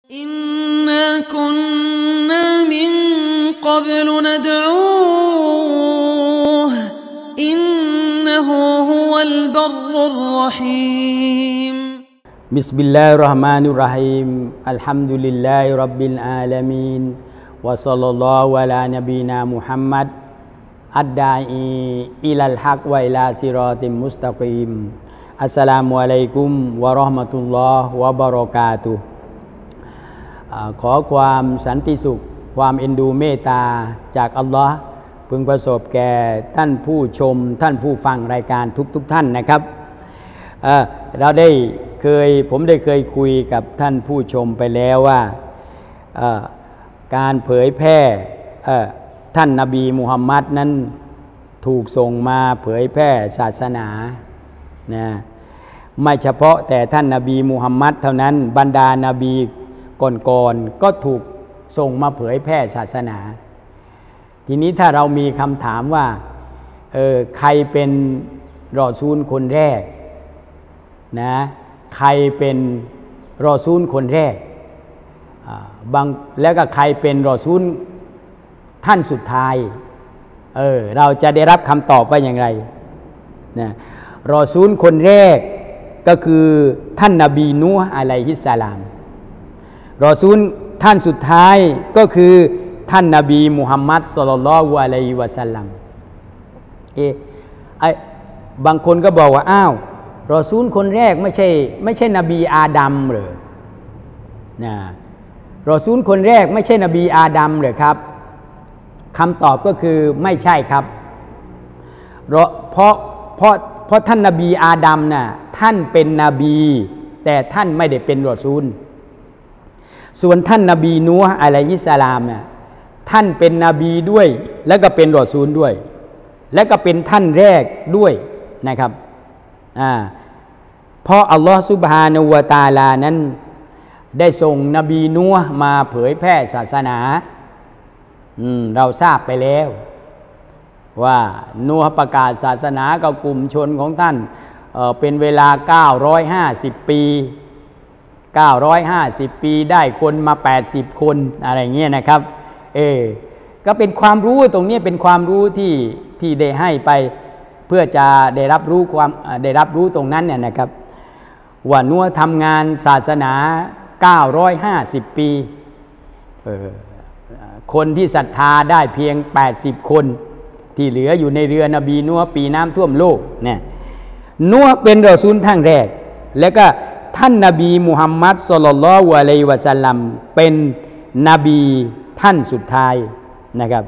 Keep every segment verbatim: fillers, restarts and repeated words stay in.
อินนาคุนนามินกับลนะดอูฮ์อินนะฮูฮุวัลบัรรุรเราะฮีมบิสมิลลาฮิรเราะห์มานิรเราะฮีมอัลฮัมดุลิลลาฮิร็อบบิลอาลามีนวะศ็อลลัลลอฮุอะลานบีนามุฮัมมัดอัดดาอีอิลัลฮักวะอิลาซิรอติมุสตะกีมอัสสลามุอะลัยกุมวะเราะห์มะตุลลอฮ์วะบะเราะกาตุฮ์ขอความสันติสุขความเอ็นดูเมตตาจากอัลลอฮ์พึงประสบแก่ท่านผู้ชมท่านผู้ฟังรายการทุกๆ ท่านนะครับ เอ่อเราได้เคยผมได้เคยคุยกับท่านผู้ชมไปแล้วว่าเอ่อการเผยแพร่เอ่อท่านนบีมุฮัมมัดนั้นถูกส่งมาเผยแพร่ศาสนานะไม่เฉพาะแต่ท่านนบีมุฮัมมัดเท่านั้นบรรดานาบีก่อนๆก็ถูกส่งมาเผยแพร่ศาสนาทีนี้ถ้าเรามีคำถามว่าเออใครเป็นรอซูลคนแรกนะใครเป็นรอซูลคนแรกบางแล้วก็ใครเป็นรอซูลท่านสุดท้ายเออเราจะได้รับคำตอบว่าอย่างไรนะรอซูลคนแรกก็คือท่านนบีนูห์อะลัยฮิสสลามรอซูลท่านสุดท้ายก็คือท่านนบีมุฮัมมัดศ็อลลัลลอฮุอะลัยฮิวะซัลลัมเอไอบางคนก็บอกว่าอ้าวรอซูลคนแรกไม่ใช่ไม่ใช่นบีอาดัมหรือนะรอซูลคนแรกไม่ใช่นบีอาดัมหรือครับคำตอบก็คือไม่ใช่ครับเพราะเพราะเพราะเพราะท่านนบีอาดัมน่ะท่านเป็นนบีแต่ท่านไม่ได้เป็นรอซูลส่วนท่านนบีนูห์อะลัยฮิสสลามเนี่ยท่านเป็นนบีด้วยแล้วก็เป็นรอซูลด้วยและก็เป็นท่านแรกด้วยนะครับอ่าเพราะอัลลอฮฺซุบฮานะฮูวะตะอาลานั้นได้ส่งนบีนูห์มาเผยแพร่ศาสนาอืมเราทราบไปแล้วว่านูห์ประกาศศาสนากับกลุ่มชนของท่านเอ่อเป็นเวลาเก้าร้อยห้าสิบปีเก้าร้อยห้าสิบปีได้คนมาแปดสิบคนอะไรเงี้ยนะครับเออก็เป็นความรู้ตรงนี้เป็นความรู้ที่ที่ได้ให้ไปเพื่อจะได้รับรู้ความได้รับรู้ตรงนั้นเนี่ยนะครับว่านัวทำงานศาสนาเก้าร้อยห้าสิบปีเออคนที่ศรัทธาได้เพียงแปดสิบคนที่เหลืออยู่ในเรือนบีนัวปีน้ำท่วมโลกเนี่ยนัวเป็นรอซูลท่านแรกแล้วก็ท่านนบีมุฮัมมัดศ็อลลัลลอฮุอะลัยฮิวะซัลลัมเป็นนบีท่านสุดท้ายนะครับ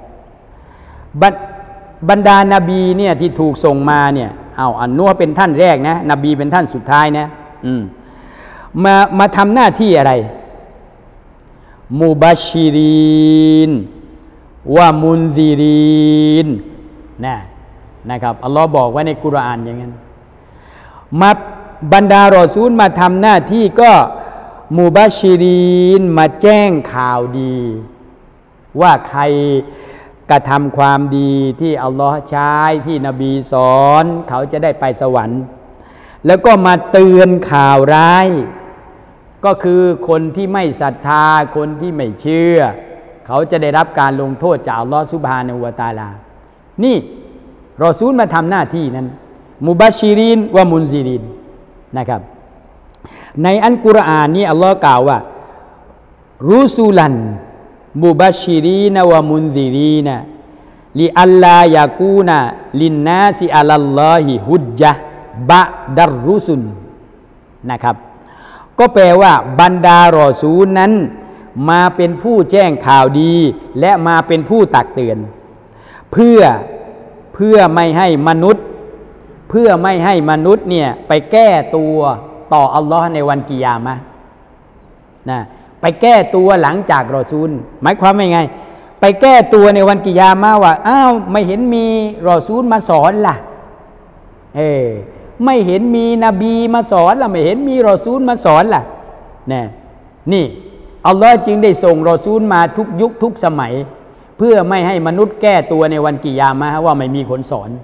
บรรดานาบีเนี่ยที่ถูกส่งมาเนี่ยเอาอันนัวเป็นท่านแรกนะนบีเป็นท่านสุดท้ายนะอืมมามาทำหน้าที่อะไรมุบัชชิรินวะมุนซิรินนะนะครับอัลลอฮ์บอกไว้ในกุรอานอย่างนั้นมาบรรดารอซูลมาทำหน้าที่ก็มุบัชชิรินมาแจ้งข่าวดีว่าใครกระทำความดีที่อัลลอฮ์ใช้ที่นบีสอนเขาจะได้ไปสวรรค์แล้วก็มาเตือนข่าวร้ายก็คือคนที่ไม่ศรัทธาคนที่ไม่เชื่อเขาจะได้รับการลงโทษจากอัลลอฮ์ซุบฮานะฮูวะตะอาลานี่รอซูลมาทำหน้าที่นั้นมุบัชชิรินวะมุนซิรินนะครับในอัลกุรอานนี้อัลลอฮ์กล่าวว่ารุซูลันมุบัชชิรีนวะมุนซิรีนลิอัลลายากูนะลินนาซิอัลลอฮิฮุจญะบะดัรรุซุลนะครับก็แปลว่าบรรดารอซูลนั้นมาเป็นผู้แจ้งข่าวดีและมาเป็นผู้ตักเตือนเพื่อเพื่อไม่ให้มนุษย์เพื่อไม่ให้มนุษย์เนี่ยไปแก้ตัวต่ออัลลอฮ์ในวันกิยามะห์นะไปแก้ตัวหลังจากรอซูลหมายความว่าไงไปแก้ตัวในวันกิยามะห์ว่าอ้าวไม่เห็นมีรอซูลมาสอนล่ะเออไม่เห็นมีนบีมาสอนล่ะไม่เห็นมีรอซูลมาสอนล่ะเนี่ยนี่อัลลอฮ์จึงได้ส่งรอซูลมาทุกยุคทุกสมัยเพื่อไม่ให้มนุษย์แก้ตัวในวันกิยามะห์ว่าไม่มีคนสอน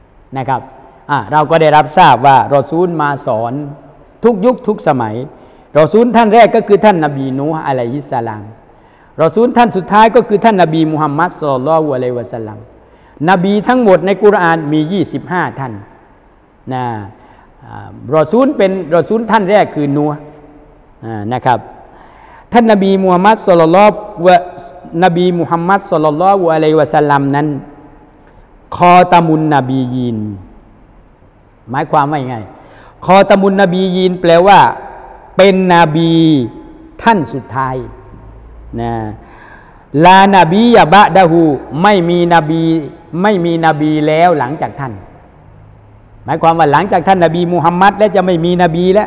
นะครับอ่ะเราก็ได้รับทราบว่ารอซูลมาสอนทุกยุคทุกสมัยรอซูลท่านแรกก็คือท่านนบีนูฮ์อะลัยฮิสสลามรอซูลท่านสุดท้ายก็คือท่านนบีมุฮัมมัดศ็อลลัลลอฮุอะลัยฮิวะซัลลัมนบีทั้งหมดในกุรอานมียี่สิบห้าท่านนะรอซูลเป็นรอซูลท่านแรกคือนูฮ์นะครับท่านนบีมุฮัมมัดศ็อลลัลลอฮุนบีมุฮัมมัดศ็อลลัลลอฮุอะลัยฮิวะซัลลัมนั้นคอตามุนนบียีนหมายความว่าอย่างไงคอตามุนนบียีนแปลว่าเป็นนบีท่านสุดท้ายนะลานบียะบะดะฮูไม่มีนบีไม่มีนบีแล้วหลังจากท่านหมายความว่าหลังจากท่านนบีมุฮัมมัดแล้วจะไม่มีนบีแล้ว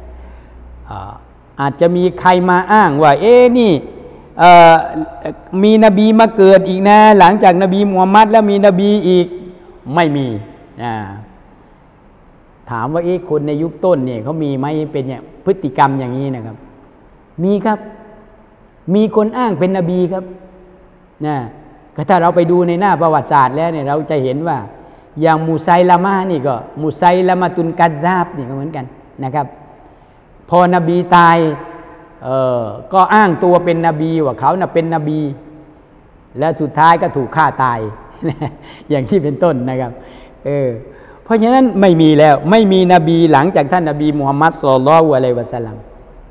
อาจจะมีใครมาอ้างว่าเอ๊ะนี่มีนบีมาเกิดอีกนะหลังจากนบีมุฮัมมัดแล้วมีนบีอีกไม่มีนะถามว่าเอ๊ะคนในยุคต้นเนี่ยเขามีไหมเป็นเนี่ยพฤติกรรมอย่างนี้นะครับมีครับมีคนอ้างเป็นนบีครับนะก็ถ้าเราไปดูในหน้าประวัติศาสตร์แล้วเนี่ยเราจะเห็นว่าอย่างมูไซลามะนี่ก็มูไซลามะตุนกัดซาบนี่ก็เหมือนกันนะครับพอนบีตายเอ่อก็อ้างตัวเป็นนบีว่าเขาน่ะเป็นนบีและสุดท้ายก็ถูกฆ่าตายอย่างที่เป็นต้นนะครับเออเพราะฉะนั้นไม่มีแล้วไม่มีนบีหลังจากท่านนบีมุฮัมมัดศ็อลลัลลอฮุอะลัยฮิวะซัลลัม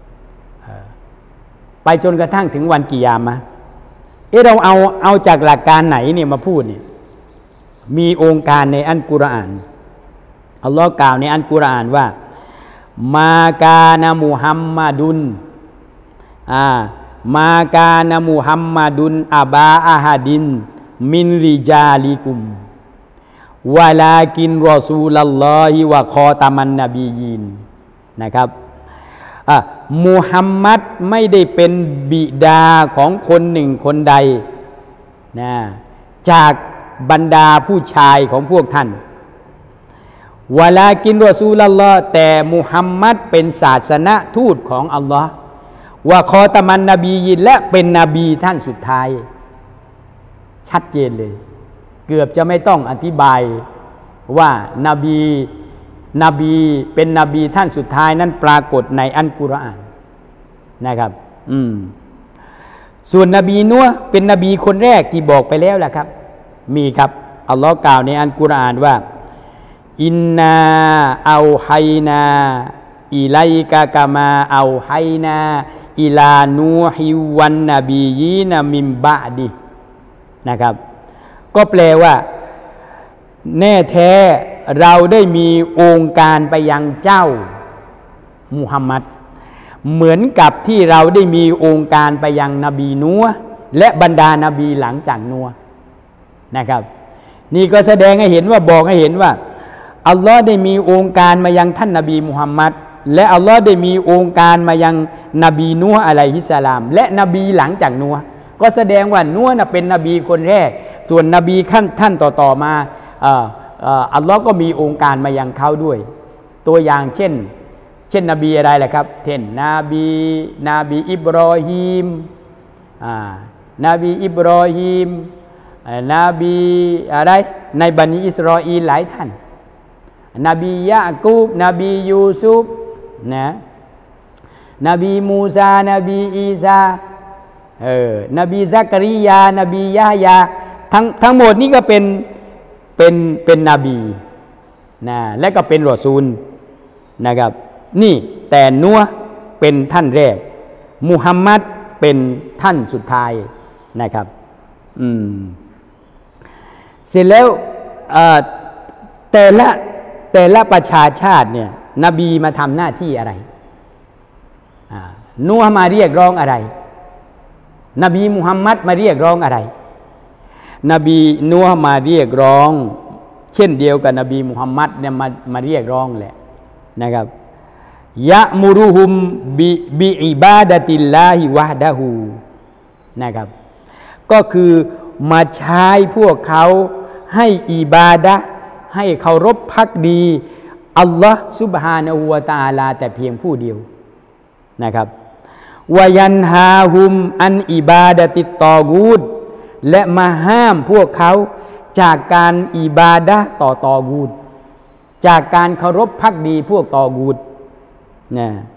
ไปจนกระทั่งถึงวันกิยามะห์เอ๊ะเราเอาเอาจากหลักการไหนเนี่ยมาพูดเนี่ยมีองค์การในอัลกุรอานอัลลอฮ์กล่าวในอัลกุรอานว่ามากานะมุฮัมมัดุนอ่ามากานะมุฮัมมัดุนอะบาอะฮัดินมินริจาลิกุมวะลากินรอซูลัลลอฮิวะคอตามันนบียีนนะครับอ่ะมุฮัมมัดไม่ได้เป็นบิดาของคนหนึ่งคนใดนะจากบรรดาผู้ชายของพวกท่านวะลากินรอซูลัลลอฮ์แต่มุฮัมมัดเป็นศาสนทูตของอัลลอฮ์วะคอตามันนบียีนและเป็นนบีท่านสุดท้ายชัดเจนเลยเกือบจะไม่ต้องอธิบายว่านบีนบีเป็นนบีท่านสุดท้ายนั้นปรากฏในอัลกุรอานนะครับอืมส่วนนบีนัวเป็นนบีคนแรกที่บอกไปแล้วแหละครับมีครับอัลลอฮ์กล่าวในอัลกุรอานว่าอินนาเอาไฮนาอิไลกะกะมาเอาไฮนาอิลานูฮิวันนบียีนะมิมบะดินะครับก็แปลว่าแน่แท้เราได้มีองค์การไปยังเจ้ามุฮัมมัดเหมือนกับที่เราได้มีองค์การไปยังนบีนัวและบรรดานาบีหลังจากนัวนะครับนี่ก็แสดงให้เห็นว่าบอกให้เห็นว่าอัลลอฮ์ได้มีองค์การมายังท่านนบีมุฮัมมัดและอัลลอฮ์ได้มีองค์การมายังนบีนัวอะลัยฮิสสลามและนบีหลังจากนัวก็แสดงว่านัวน่ะเป็นนบีคนแรกส่วนนบีขั้นท่านต่อๆมาอัลลอฮ์ก็มีองค์การมายังเขาด้วยตัวอย่างเช่นเช่นนบีอะไรล่ะครับเช่นนบีนบีอิบรอฮีมนบีอิบรอฮีมนบีอะไรในบันิอิสราเอลหลายท่านนบียะกูบนบียูซุฟนะนบีมูซานบีอีซาเออนบีซักริยานบียะฮยาทั้งทั้งหมดนี้ก็เป็นเป็นเป็นนบีนะและก็เป็นรอซูลนะครับนี่แต่นัวเป็นท่านแรกมุฮัมมัดเป็นท่านสุดท้ายนะครับอืมเสร็จแล้วแต่ละแต่ละประชาชาติเนี่ยนบีมาทำหน้าที่อะไรนัวมาเรียกร้องอะไรนบีมุฮัมมัดมาเรียกร้องอะไรนบีนัวมาเรียกร้องเช่นเดียวกับนบีมุฮัมมัดเนี่ยมามาเรียกร้องแหละนะครับยะมุรุฮุมบิบิอิบาดะติลลาฮิวะฮดะฮูนะครับก็คือมาใช้พวกเขาให้อิบาดะห์ให้เคารพภักดีอัลลอฮ์ซุบฮานะฮูวะตะอาลาแต่เพียงผู้เดียวนะครับวะยันฮาฮุมอันอิบาดะติตตอกูดและมาห้ามพวกเขาจากการอิบาดะห์ต่อตอกูดจากการเคารพภักดีพวกตอกูดนะ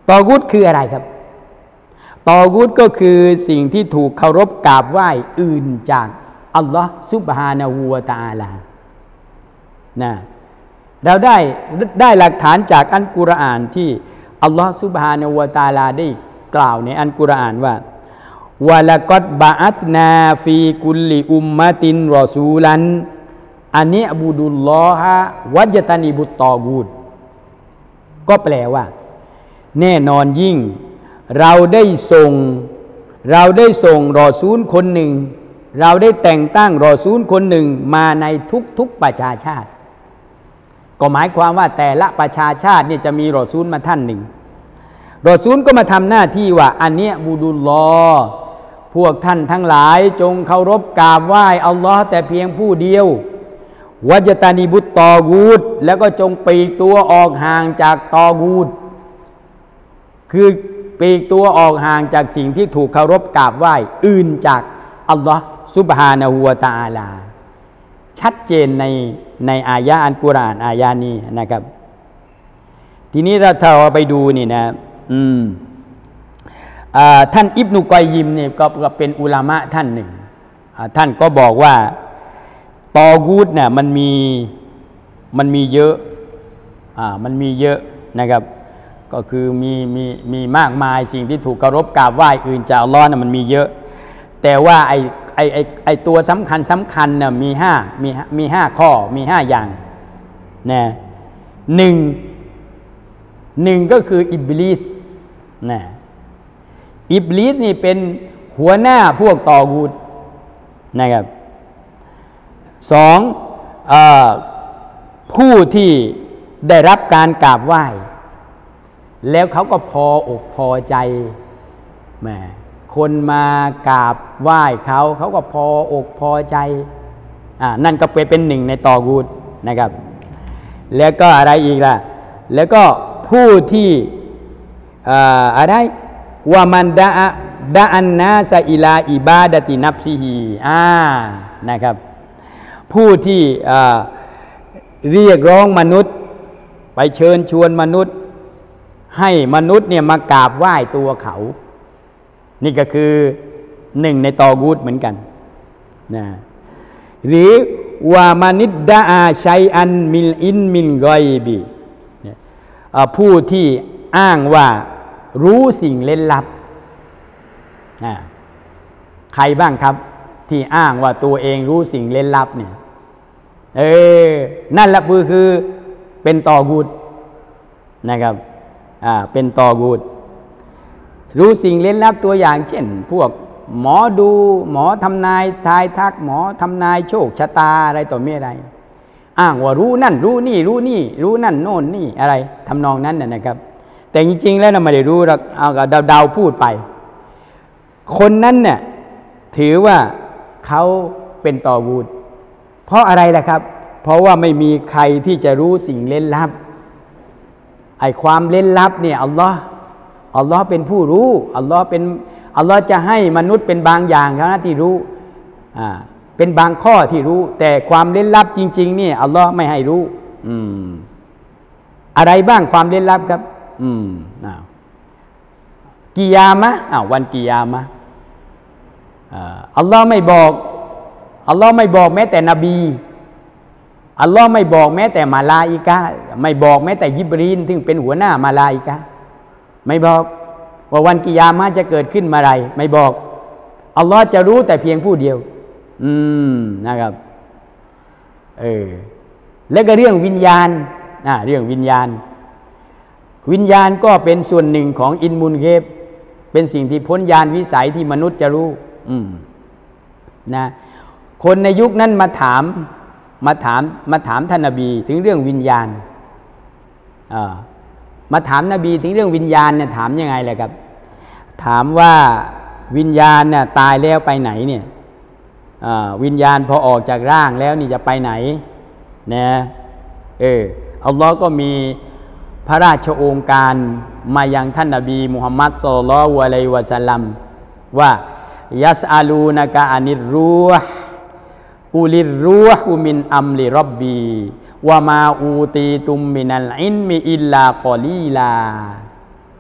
ตอกูตคืออะไรครับตอกูตก็คือสิ่งที่ถูกเคารพกราบไหว้อื่นจากอัลลอฮ์ซุบฮานะฮูวะตะอาลานะเราได้ได้หลักฐานจากอัลกุรอานที่อัลลอฮ์ซุบฮานะฮูวะตะอาลาได้กล่าวในอัลกุรอานว่าวะละกัดบะอัสนาฟีกุลลิอุมมะตินรอซูลันอันนี้อบูดุลลอฮะวัจตานิบุตตอกูตก็แปลว่าแน่นอนยิ่งเราได้ส่งเราได้ส่งรอซูลคนหนึ่งเราได้แต่งตั้งรอซูลคนหนึ่งมาในทุกๆประชาชาติก็หมายความว่าแต่ละประชาชาติเนี่ยจะมีรอซูลมาท่านหนึ่งรอซูลก็มาทำหน้าที่ว่าอันเนี้ยบูดุลลอฮ์พวกท่านทั้งหลายจงเคารพกราบไหว้อัลลอฮ์แต่เพียงผู้เดียววัจตานิบุตตอกูตแล้วก็จงปลีกตัวออกห่างจากตอกูตคือปลีกตัวออกห่างจากสิ่งที่ถูกเคารพกราบไหว้อื่นจากอัลลอฮ์ซุบฮานะฮูวะตะอาลาชัดเจนในในอายะอัลกุรอานอายะนี้นะครับทีนี้เราถ้าเราไปดูนี่นะอืมท่านอิบนุกอยยิมเนี่ยก็เป็นอุลามะท่านหนึ่งท่านก็บอกว่าตอกูตเนี่ยมันมีมันมีเยอะอ่ามันมีเยอะนะครับก็คือมีมีมีมากมายสิ่งที่ถูกเคารพกราบไหว้อื่นจากอัลลอฮ์น่ะมันมีเยอะแต่ว่าไอไอไอไอตัวสำคัญสำคัญน่ะมีห้ามีมีห้าข้อมีห้าอย่างนะหนึ่งหนึ่งก็คืออิบลิสนะอิบลิสนี่เป็นหัวหน้าพวกตอกูตนะครับสองเอ่อผู้ที่ได้รับการกราบไหว้แล้วเขาก็พออกพอใจแหมคนมากราบไหว้เขาเขาก็พออกพอใจอ่านั่นก็เป็นเป็นหนึ่งในตอกูตนะครับแล้วก็อะไรอีกล่ะแล้วก็ผู้ที่อ่าอะไรวามันดะดะอันนาซาอิลาอิบาดะตินับซิฮีอ่านะครับผู้ที่เรียกร้องมนุษย์ไปเชิญชวนมนุษย์ให้มนุษย์เนี่ยมากราบไหว้ตัวเขานี่ก็คือหนึ่งในตอกูตเหมือนกันนะหรือว่ามานิดดาอาชัยอันมิลอินมินกอยบีผู้ที่อ้างว่ารู้สิ่งเล่นลับนะใครบ้างครับที่อ้างว่าตัวเองรู้สิ่งเล่นลับเนี่ยเออนั่นแหละคือคือเป็นตอกูตนะครับอ่าเป็นตอกูตรู้สิ่งเล่นลับตัวอย่างเช่นพวกหมอดูหมอทำนายทายทักหมอทำนายโชคชะตาอะไรต่อไม่อะไรอ้างว่ารู้นั่นรู้นี่รู้นี่รู้นั่นโน่นนี่อะไรทำนองนั้นนะครับแต่จริงๆแล้วเราไม่ได้รู้เราเอาเดาๆพูดไปคนนั้นเนี่ยถือว่าเขาเป็นตอกูตเพราะอะไรล่ะครับเพราะว่าไม่มีใครที่จะรู้สิ่งเล่นลับไอ้ความเล่นลับเนี่ยอัลลอฮ์อัลลอฮ์เป็นผู้รู้อัลลอฮ์เป็นอัลลอฮ์จะให้มนุษย์เป็นบางอย่างเท่านั้นที่รู้อ่าเป็นบางข้อที่รู้แต่ความเล่นลับจริงๆเนี่ยอัลลอฮ์ไม่ให้รู้อืมอะไรบ้างความเล่นลับครับอืมอ้าวกิยามะห์อ้าววันกิยามะห์อัลลอฮ์ไม่บอกอัลลอฮ์ไม่บอกแม้แต่นบีอัลลอฮ์ไม่บอกแม้แต่มาลาอิกะห์ไม่บอกแม้แต่ยิบรีลซึ่งเป็นหัวหน้ามาลาอิกะห์ไม่บอกว่าวันกิยามะห์จะเกิดขึ้นเมื่อไรไม่บอกอัลลอฮ์จะรู้แต่เพียงผู้เดียวอืมนะครับเออแล้วก็เรื่องวิญญาณอ่าเรื่องวิญญาณวิญญาณก็เป็นส่วนหนึ่งของอินมุนเกฟเป็นสิ่งที่พ้นญาณวิสัยที่มนุษย์จะรู้อืมนะคนในยุคนั้นมาถามมาถามมาถามท่านนบีถึงเรื่องวิญญาณอ่ามาถามนบีถึงเรื่องวิญญาณเนี่ยถามยังไงเลยครับถามว่าวิญญาณเนี่ยตายแล้วไปไหนเนี่ยอ่าวิญญาณพอออกจากร่างแล้วนี่จะไปไหนนะเอออัลลอฮ์ก็มีพระราชโองการมายังท่านนบีมุฮัมมัดศ็อลลัลลอฮุอะลัยฮิวะซัลลัมว่ายัสอาลูนะกะอานิรรูห์กุลิรรูห์มินอัมลิร็อบบีวะมาอูตีตุมมินัลอิลมิอิลลากอลีลา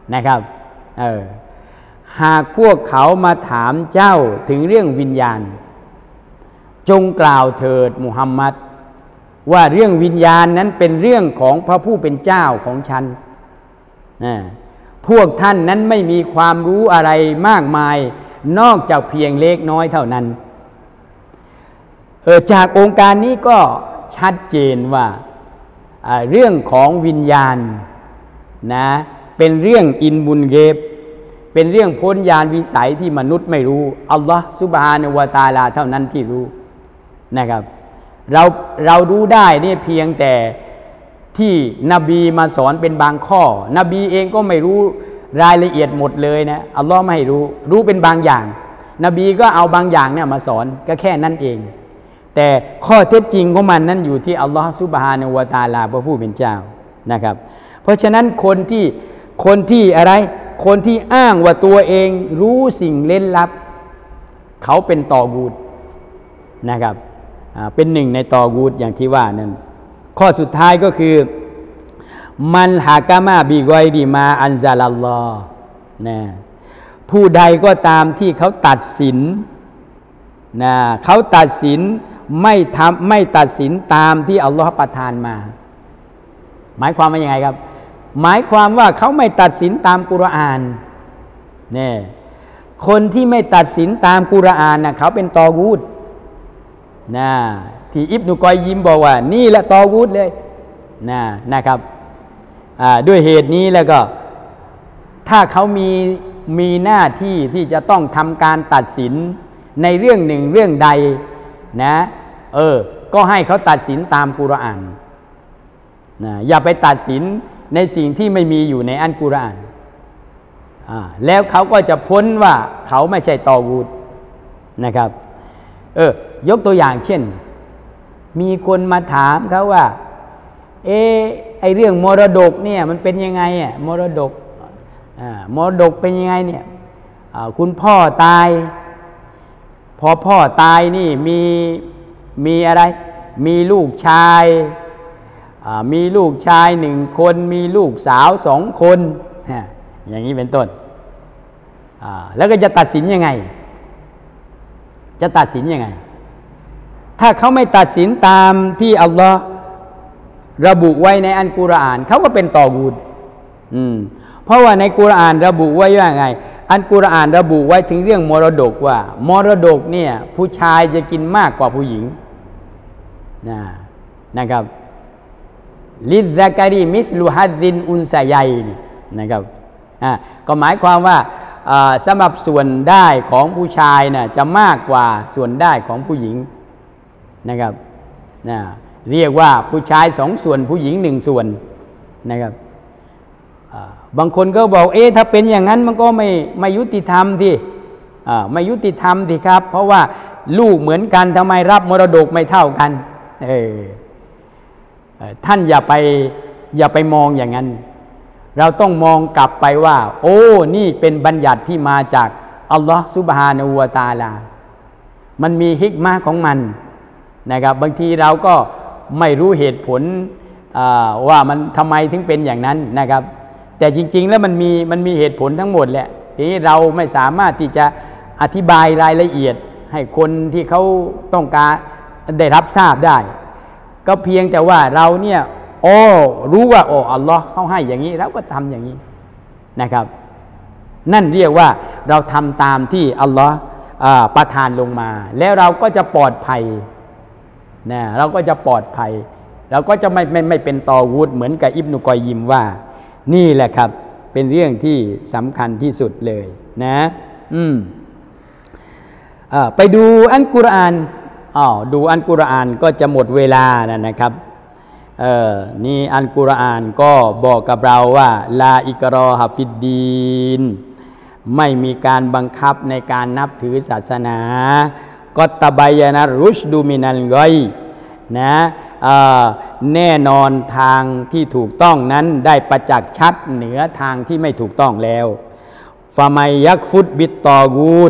นะครับเออหากพวกเขามาถามเจ้าถึงเรื่องวิญญาณจงกล่าวเถิดมุฮัมมัดว่าเรื่องวิญญาณนั้นเป็นเรื่องของพระผู้เป็นเจ้าของฉันนะพวกท่านนั้นไม่มีความรู้อะไรมากมายนอกจากเพียงเล็กน้อยเท่านั้นเออจากองค์การนี้ก็ชัดเจนว่าเรื่องของวิญญาณนะเป็นเรื่องอินบุญเกบเป็นเรื่องพ้นญาณวิสัยที่มนุษย์ไม่รู้อัลลอฮฺซุบฮานะฮูวะตะอาลาเท่านั้นที่รู้นะครับเราเรารู้ได้นี่เพียงแต่ที่นบีมาสอนเป็นบางข้อนบีเองก็ไม่รู้รายละเอียดหมดเลยนะอัลลอฮ์ไม่ให้รู้รู้เป็นบางอย่างนบีก็เอาบางอย่างเนี่ยมาสอนก็แค่นั้นเองแต่ข้อเท็จจริงของมันนั้นอยู่ที่อัลลอฮ์ซุบฮานะฮูวะตะอาลาพระผู้เป็นเจ้านะครับเพราะฉะนั้นคนที่คนที่อะไรคนที่อ้างว่าตัวเองรู้สิ่งเล่นลับเขาเป็นตอกูฏนะครับเป็นหนึ่งในตอกูฏอย่างที่ว่านั้นข้อสุดท้ายก็คือมันฮากามาบิกอยดีมาอันซาลัลลอฮ์นะผู้ใดก็ตามที่เขาตัดสินนะเขาตัดสินไม่ทำไม่ตัดสินตามที่อัลลอฮ์ประทานมาหมายความว่ายังไงครับหมายความว่าเขาไม่ตัดสินตามกุรอานเนี่ยคนที่ไม่ตัดสินตามกุรอานนะเขาเป็นตอกูฏนะที่อิบนุกอยยิมบอกว่านี่แหละตอกูฏเลยนะนะครับด้วยเหตุนี้แล้วก็ถ้าเขามีมีหน้าที่ที่จะต้องทำการตัดสินในเรื่องหนึ่งเรื่องใดนะเออก็ให้เขาตัดสินตามกุรอานนะอย่าไปตัดสินในสิ่งที่ไม่มีอยู่ในอัลกุรอานอ่าแล้วเขาก็จะพ้นว่าเขาไม่ใช่ตอกูฏนะครับเออยกตัวอย่างเช่นมีคนมาถามเขาว่าเออไอเรื่องมรดกเนี่ยมันเป็นยังไงอ่ะมรดกอ่ามรดกเป็นยังไงเนี่ยอ่าคุณพ่อตายพอพ่อตายนี่มีมีอะไรมีลูกชายมีลูกชายหนึ่งคนมีลูกสาวสองคนอย่างนี้เป็นต้นแล้วก็จะตัดสินยังไงจะตัดสินยังไงถ้าเขาไม่ตัดสินตามที่อัลลอฮ์ระบุไว้ในอัลกุรอานเขาก็เป็นตอกูฏอืมเพราะว่าในกุรอานระบุไว้ว่าไงอัลกุรอานระบุไว้ถึงเรื่องมรดกว่ามรดกเนี่ยผู้ชายจะกินมากกว่าผู้หญิงนะนะครับลิซซะการีมิสลุฮัดดินอุนซะยัยนะครับอ่าก็หมายความว่าสำหรับส่วนได้ของผู้ชายน่ะจะมากกว่าส่วนได้ของผู้หญิงนะครับนะเรียกว่าผู้ชายสองส่วนผู้หญิงหนึ่งส่วนนะครับบางคนก็บอกเอ๊ะถ้าเป็นอย่างนั้นมันก็ไม่ไม่ยุติธรรมที่ไม่ยุติธรรมที่ครับเพราะว่าลูกเหมือนกันทำไมรับมรดกไม่เท่ากันเออท่านอย่าไปอย่าไปมองอย่างนั้นเราต้องมองกลับไปว่าโอ้นี่เป็นบัญญัติที่มาจากอัลลอฮฺซุบฮานะฮูวะตะอาลามันมีฮิกมะห์ของมันนะครับบางทีเราก็ไม่รู้เหตุผลว่ามันทำไมถึงเป็นอย่างนั้นนะครับแต่จริงๆแล้วมันมีมันมีเหตุผลทั้งหมดแหละทีนี้เราไม่สามารถที่จะอธิบายรายละเอียดให้คนที่เขาต้องการได้รับทราบได้ก็เพียงแต่ว่าเราเนี่ยโอ้รู้ว่าโอ้อัลลอฮ์เขาให้อย่างนี้เราก็ทำอย่างนี้นะครับนั่นเรียกว่าเราทำตามที่อัลลอฮ์ประทานลงมาแล้วเราก็จะปลอดภัยนะเราก็จะปลอดภัยเราก็จะไม่ไม่ไม่เป็นตอกูฏเหมือนกับอิบนุกอยยิมว่านี่แหละครับเป็นเรื่องที่สำคัญที่สุดเลยนะอืมไปดูอัลกุรอานอ๋อดูอัลกุรอานก็จะหมดเวลาแล้วนะครับเออนี่อัลกุรอานก็บอกกับเราว่าลาอิกรอฮะฟิดดีนไม่มีการบังคับในการนับถือศาสนาก็ตะบายนะรุชดูมินัลกอยนะแน่นอนทางที่ถูกต้องนั้นได้ประจักษ์ชัดเหนือทางที่ไม่ถูกต้องแล้วฟามัยยักฟุตบิตตอกูด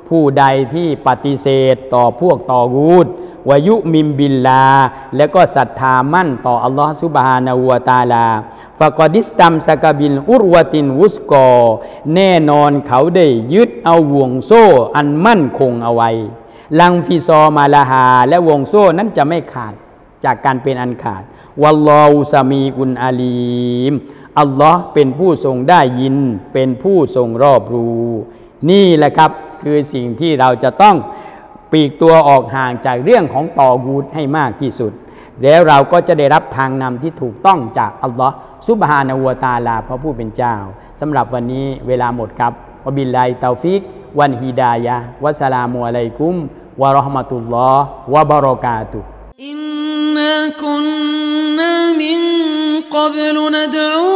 ผู้ใดที่ปฏิเสธต่อพวกตอกูตวายุมิมบิลลาและก็ศรัทธามั่นต่ออัลลอฮฺซุบฮานะฮูวะตะอาลาฟะกอดิสตัมสกบิลอุรวะตินวุสกอแน่นอนเขาได้ยึดเอาวงโซ่อันมั่นคงเอาไว้ลังฟิซอมาลาฮาและวงโซ่นั้นจะไม่ขาดจากการเป็นอันขาดวัลลอฮุซามีอุนอาลีมอัลลอฮ์เป็นผู้ทรงได้ยินเป็นผู้ทรงรอบรู้นี่แหละครับคือสิ่งที่เราจะต้องปลีกตัวออกห่างจากเรื่องของตอกูตให้มากที่สุดแล้วเราก็จะได้รับทางนำที่ถูกต้องจากอัลลอฮ์ซุบฮานะฮูวะตะอาลาพระผู้เป็นเจ้าสำหรับวันนี้เวลาหมดครับวะบิลลาฮิตอฟิกวันฮิดายะฮ์วัสสลามุอะลัยกุมวะเราะห์มะตุลลอฮ์วะบะเราะกาตุฮ์อินนาคุนนามินกับลุนะดอู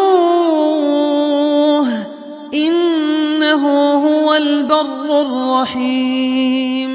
ฮ์อินนะฮูฮุวัลบัรรุรเราะฮีม